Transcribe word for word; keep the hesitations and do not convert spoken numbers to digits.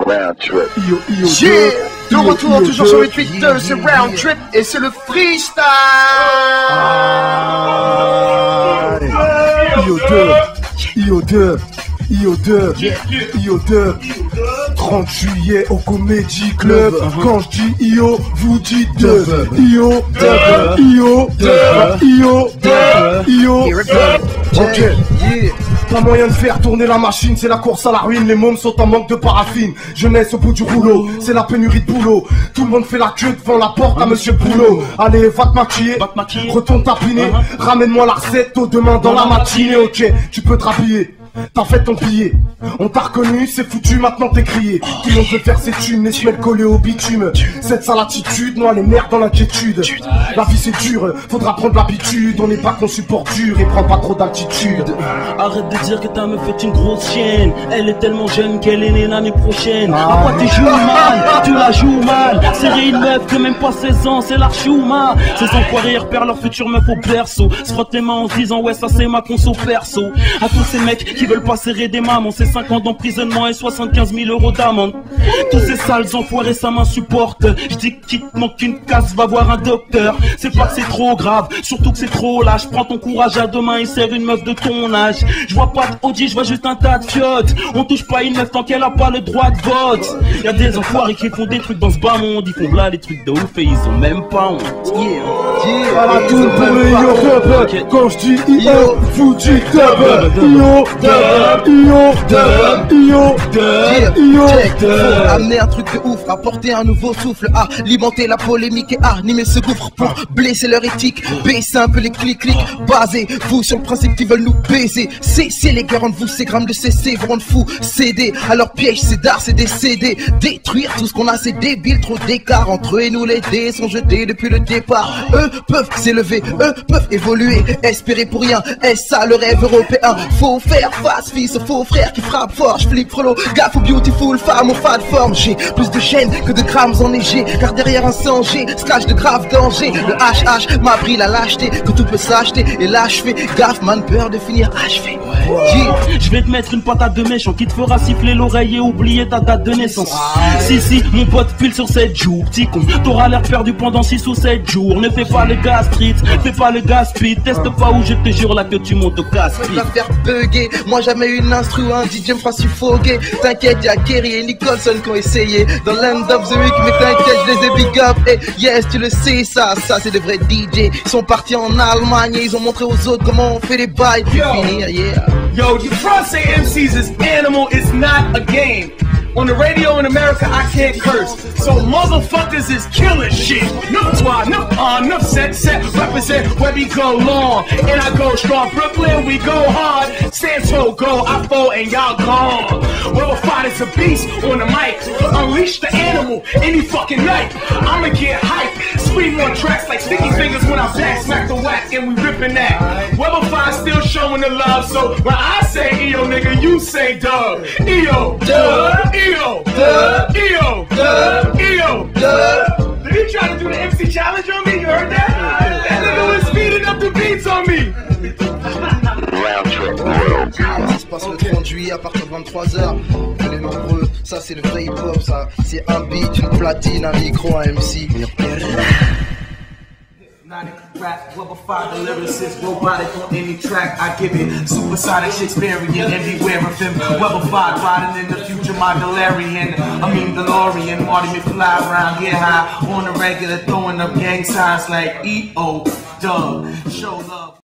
Round trip. Io, io, Yeah, de io, retour io, toujours io, sur le Twitter, c'est Round Trip et c'est le freestyle. Io deux, Io deux, Io deux, Io deux. trente juillet au Comedy Club. Quand je dis Io, vous dites deux. Io, Io, Io, Io. Ok. Pas moyen de faire tourner la machine, c'est la course à la ruine. Les mômes sont en manque de paraffine. Jeunesse au bout du rouleau, c'est la pénurie de boulot. Tout le monde fait la queue devant la porte à Monsieur Boulot. Allez, va te maquiller, retourne tapiner. Ramène-moi la recette au demain dans la matinée. Ok, tu peux te rhabiller. T'as fait ton billet, on t'a reconnu, c'est foutu, maintenant t'es crié. Tout le monde veut faire ses thunes, les semelles collées au bitume. Cette sale attitude, noie les nerfs dans l'inquiétude. La vie c'est dur, faudra prendre l'habitude. On n'est pas qu'on supporte dur et prend pas trop d'altitude. Arrête de dire que ta meuf est une grosse chienne. Elle est tellement jeune qu'elle est née l'année prochaine. À quoi tu joues mal, tu la joues mal. Serrer une meuf que même pas seize ans, c'est l'archouma. Ces enfoirés repèrent leur future meuf au berceau. Se frottent les mains en se disant ouais ça c'est ma conso perso. À tous ces mecs qui veulent pas serrer des mamans, c'est cinq ans d'emprisonnement et soixante-quinze mille euros d'amende. Tous ces sales enfoirés ça m'insupporte. Je dis qu'il te manque une casse, va voir un docteur. C'est pas que c'est trop grave, surtout que c'est trop lâche. Prends ton courage à deux mains et serre une meuf de ton âge. Je vois pas de Audi, je vois juste un tas de fiottes. On touche pas une meuf tant qu'elle a pas le droit de vote. Y'a des enfoirés qui font des trucs dans ce bas monde. Ils font là des trucs de ouf et ils ont même pas honte. Yeah, yeah, à la tour pour les Io Dub. Quand je dis Io, vous dites Dub. Io Dub, Io Dub, Io Dub, Io Dub. Amener un truc de ouf, apporter un nouveau souffle, alimenter la polémique et animer ce gouffre pour blesser leur éthique. Baisser un peu les clics-clics, basez-vous sur le principe qu'ils veulent nous baiser. Cessez les guerres entre vous, ces grammes de cesser vous rendent fous. Céder à leur piège, c'est d'art, c'est décédé. Détruire tout ce qu'on a, c'est débile. Trop d'écart entre eux et nous, les dés sont jetés depuis le départ. Eux peuvent s'élever, eux peuvent évoluer. Espérer pour rien, est-ce ça le rêve européen? Faut faire face, fils, faux frère qui frappe fort. J'flippe frollo, gaffe aux beautiful femmes aux fat formes. J'ai plus de chaînes que de grammes enneigés, car derrière un sang j'ai se cache de graves dangers. Le H H m'a pris la lâcheté, que tout peut s'acheter. Et là je fais gaffe, man, peur de finir achevé. Yeah. Je vais te mettre une patate de méchant qui te fera siffler l'oreille et oublier ta date de naissance. Ah, si si, mon pote file sur sept jours, petit con. T'auras l'air perdu pendant six ou sept jours. Ne fais pas le gastrite, fais pas le gaspille. Teste pas où je te jure là que tu montes au casse-pied. Je vais faire bugger, moi jamais une instru, un D J me fera suffoquer. T'inquiète, y'a Kerry et Nicholson qui ont essayé dans l'End of the Week, mais t'inquiète, je les ai big up. Et yes, tu le sais, ça, ça c'est de vrais D J. Ils sont partis en Allemagne et ils ont montré aux autres comment on fait les bails. Puis finir, yeah. Yo, you try to say M Cs is animal, it's not a game. On the radio in America, I can't curse. So motherfuckers is killing shit. Nuff twat, nuff on, nuff set, set, represent where we go long. And I go strong. Brooklyn, we go hard. Santo go, I fall, and y'all gone. We'll fight is a beast on the mic. Unleash the animal any fucking night. I'ma get hype. Scream on tracks like sticky fingers when I back smack the whack and we ripping that. Weber Five still showing the love. So when I say E O, nigga, you say dub. E O, dub. E O, dub, E O, dub, E O, dub. Did he try to do the M C challenge on me? You heard that? That nigga was speeding up the beats on me. Ça se passe le trente juillet à partir de vingt-trois heures. On est nombreux, ça c'est le vrai hip-hop, ça c'est un beat, une platine, un micro, un M C. Rap, Weber Five, the lyricist, robotic on any track I give it. Supersonic, Shakespearean, everywhere of him. Weber Five, riding in the future, my DeLorean. I mean DeLorean, Marty McFly around here high on the regular, throwing up gang signs like E O, dub, show love.